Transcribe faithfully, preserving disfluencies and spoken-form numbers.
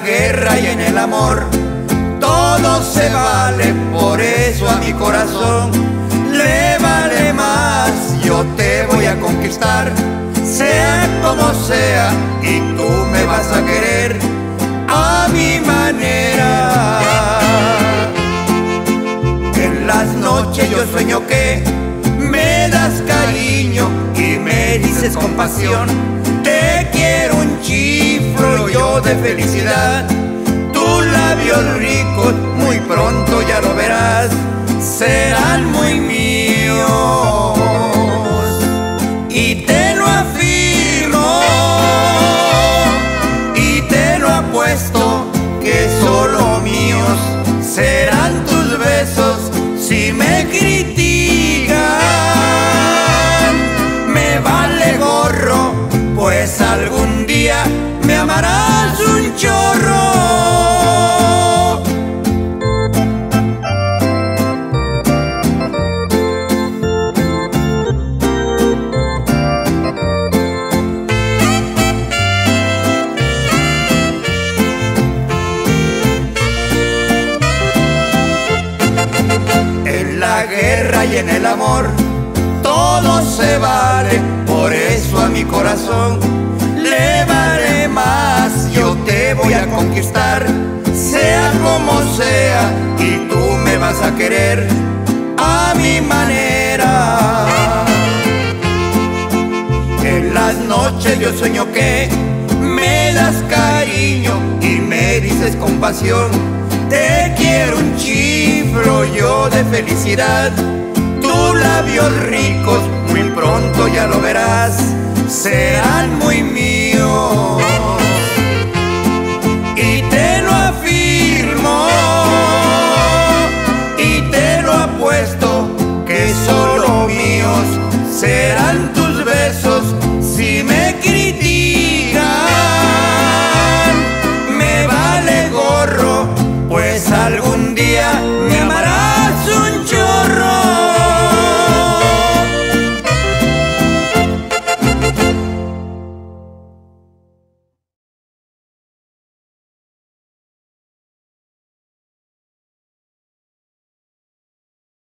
guerra y en el amor todo se vale, por eso a mi corazón le vale más. Yo te voy a conquistar, sea como sea, y tú me vas a querer a mi manera. En las noches yo sueño que me das cariño y me dices con pasión: te quiero un chiflo yo de felicidad. Tus labios ricos, muy pronto ya lo verás, serán muy míos. Y te lo afirmo y te lo apuesto, que solo míos serán tus besos. Si me critican, me vale gorro, pues algún día me amarás un chorro. En la guerra y en el amor todo se vale, por eso a mi corazón le vale más. Yo te voy a conquistar, sea como sea, y tú me vas a querer a mi manera. En las noches yo sueño que me das cariño y me dices con pasión: te quiero un chiflo yo de felicidad. Tus labios ricos, muy pronto ya lo verás, serán muy míos. Y te lo afirmo y te lo apuesto, que solo míos serán